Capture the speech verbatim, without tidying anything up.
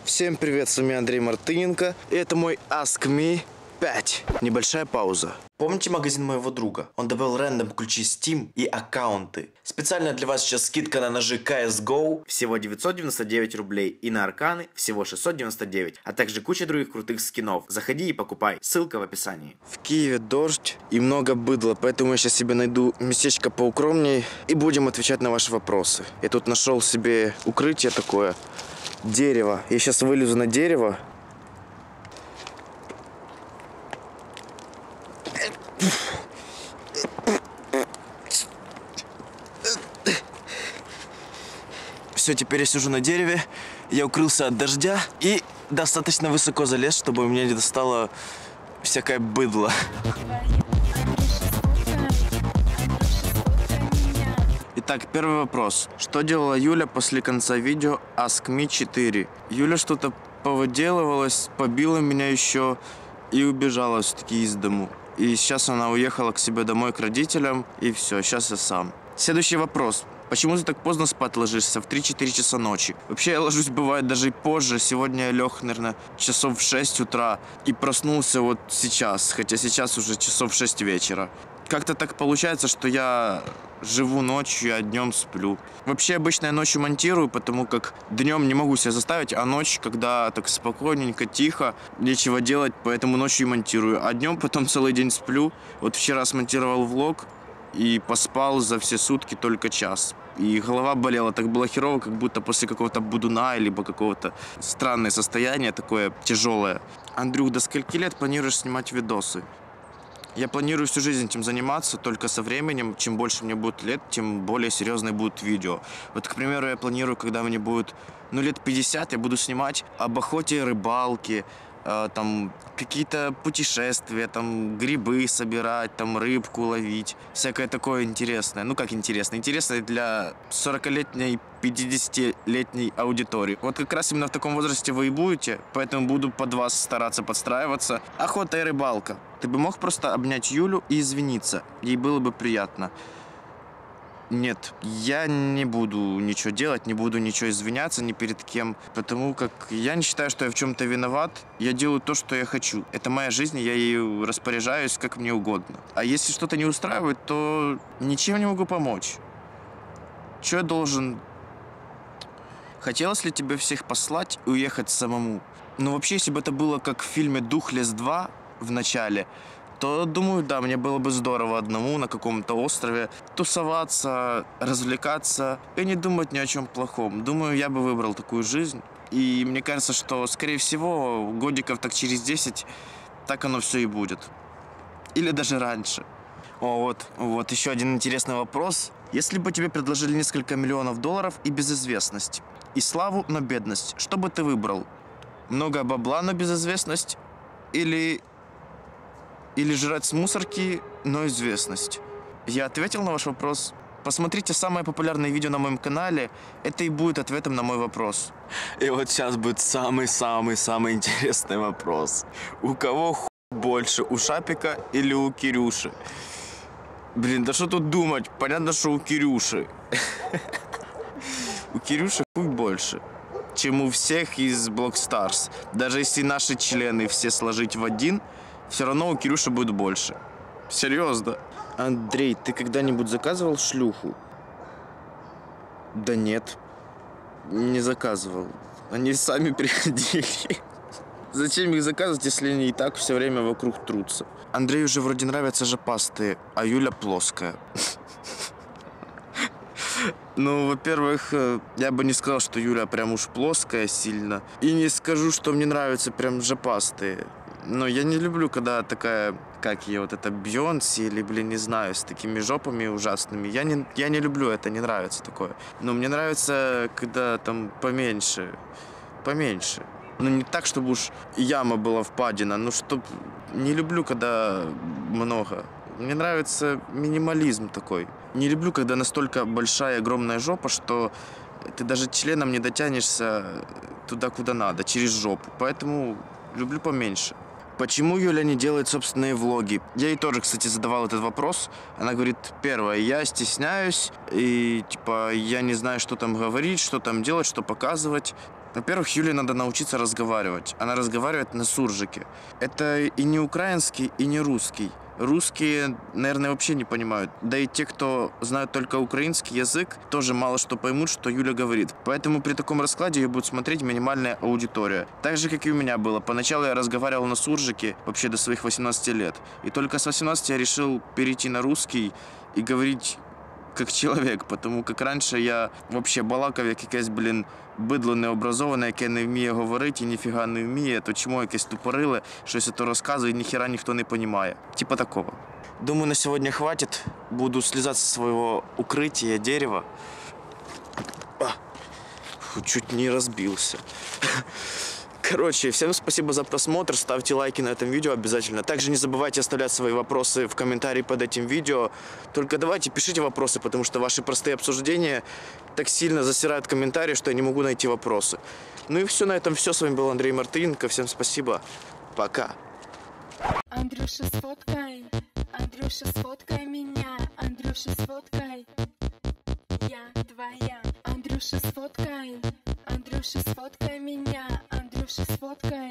Всем привет, с вами Андрей Мартыненко. И это мой Ask Me пять. Небольшая пауза. Помните магазин моего друга? Он добавил рандом ключи Steam и аккаунты. Специально для вас сейчас скидка на ножи си эс го. Всего девятьсот девяносто девять рублей. И на арканы всего шестьсот девяносто девять. А также куча других крутых скинов. Заходи и покупай. Ссылка в описании. В Киеве дождь и много быдла. Поэтому я сейчас себе найду местечко поукромней. И будем отвечать на ваши вопросы. Я тут нашел себе укрытие такое. Дерево. Я сейчас вылезу на дерево. Все, теперь я сижу на дереве. Я укрылся от дождя и достаточно высоко залез, чтобы меня не достало всякое быдло. Итак, первый вопрос. Что делала Юля после конца видео Ask Me четыре? Юля что-то повыделывалась, побила меня еще и убежала все-таки из дому. И сейчас она уехала к себе домой, к родителям, и все, сейчас я сам. Следующий вопрос. Почему ты так поздно спать ложишься, в три-четыре часа ночи? Вообще я ложусь, бывает, даже и позже. Сегодня я лег, наверное, часов в шесть утра и проснулся вот сейчас, хотя сейчас уже часов в шесть вечера. Как-то так получается, что я живу ночью, а днем сплю. Вообще обычно я ночью монтирую, потому как днем не могу себя заставить, а ночь, когда так спокойненько, тихо, нечего делать, поэтому ночью и монтирую. А днем потом целый день сплю. Вот вчера смонтировал влог и поспал за все сутки только час. И голова болела, так было херово, как будто после какого-то будуна, либо какого-то странное состояние, такое тяжелое. Андрюх, до скольки лет планируешь снимать видосы? Я планирую всю жизнь этим заниматься, только со временем, чем больше мне будет лет, тем более серьезные будут видео. Вот, к примеру, я планирую, когда мне будет, ну, лет пятьдесят, я буду снимать об охоте и рыбалке, э, там, какие-то путешествия, там, грибы собирать, там, рыбку ловить, всякое такое интересное. Ну, как интересное? Интересное для сорокалетней, пятидесятилетней аудитории. Вот как раз именно в таком возрасте вы и будете, поэтому буду под вас стараться подстраиваться. Охота и рыбалка. Ты бы мог просто обнять Юлю и извиниться? Ей было бы приятно. Нет, я не буду ничего делать, не буду ничего извиняться ни перед кем, потому как я не считаю, что я в чем-то виноват. Я делаю то, что я хочу. Это моя жизнь, я ею распоряжаюсь, как мне угодно. А если что-то не устраивает, то ничем не могу помочь. Что я должен? Хотелось ли тебе всех послать и уехать самому? Ну, вообще, если бы это было как в фильме «Духлесс два» в начале, то, думаю, да, мне было бы здорово одному на каком-то острове тусоваться, развлекаться и не думать ни о чем плохом. Думаю, я бы выбрал такую жизнь. И мне кажется, что, скорее всего, годиков так через десять так оно все и будет. Или даже раньше. О, вот, вот еще один интересный вопрос. Если бы тебе предложили несколько миллионов долларов и безызвестность, и славу, но бедность, что бы ты выбрал? Много бабла, но безызвестность? Или... Или жрать с мусорки, но известность? Я ответил на ваш вопрос. Посмотрите самое популярное видео на моем канале. Это и будет ответом на мой вопрос. И вот сейчас будет самый-самый-самый интересный вопрос. У кого хуй больше, у Шапика или у Кирюши? Блин, да что тут думать? Понятно, что у Кирюши. У Кирюши хуй больше, чем у всех из Blockstars. Даже если наши члены все сложить в один, все равно у Кирюши будет больше. Серьезно. Андрей, ты когда-нибудь заказывал шлюху? Да нет, не заказывал. Они сами приходили. Зачем их заказывать, если они и так все время вокруг трутся? Андрею уже вроде нравятся жопастые, а Юля плоская. Ну, во-первых, я бы не сказал, что Юля прям уж плоская сильно. И не скажу, что мне нравятся прям жопастые. Но я не люблю, когда такая, как ее, вот это Бейонсе или, блин, не знаю, с такими жопами ужасными. Я не, я не люблю это, не нравится такое. Но мне нравится, когда там поменьше, поменьше. Ну, не так, чтобы уж яма была впадина, но чтоб... Не люблю, когда много. Мне нравится минимализм такой. Не люблю, когда настолько большая, огромная жопа, что ты даже членом не дотянешься туда, куда надо, через жопу. Поэтому люблю поменьше. Почему Юля не делает собственные влоги? Я ей тоже, кстати, задавал этот вопрос. Она говорит, первое, я стесняюсь, и, типа, я не знаю, что там говорить, что там делать, что показывать. Во-первых, Юле надо научиться разговаривать. Она разговаривает на суржике. Это и не украинский, и не русский. Русские, наверное, вообще не понимают. Да и те, кто знают только украинский язык, тоже мало что поймут, что Юля говорит. Поэтому при таком раскладе ее будет смотреть минимальная аудитория. Так же, как и у меня было. Поначалу я разговаривал на суржике вообще до своих восемнадцати лет. И только с восемнадцати я решил перейти на русский и говорить как человек, потому как раніше я вообще балакав як якесь, блін, бидло необразоване, яке не вміє говорити і ніфіга не вміє, то чому якесь тупориле, щось то розказує, ніхіра ніхто не розуміє. Типа такого. Думаю, на сегодня хватит. Буду слезать со своего укрытия дерева. А, фу, чуть не разбился. Короче, всем спасибо за просмотр, ставьте лайки на этом видео обязательно. Также не забывайте оставлять свои вопросы в комментарии под этим видео. Только давайте пишите вопросы, потому что ваши простые обсуждения так сильно засирают комментарии, что я не могу найти вопросы. Ну и все, на этом все. С вами был Андрей Мартыненко. Всем спасибо. Пока. Андрюша, сфоткай, Андрюша, сфоткай меня, Андрюша, сфоткай, я твоя. Андрюша, сфоткай, Андрюша, сфоткай меня, Андрюша, сфоткай.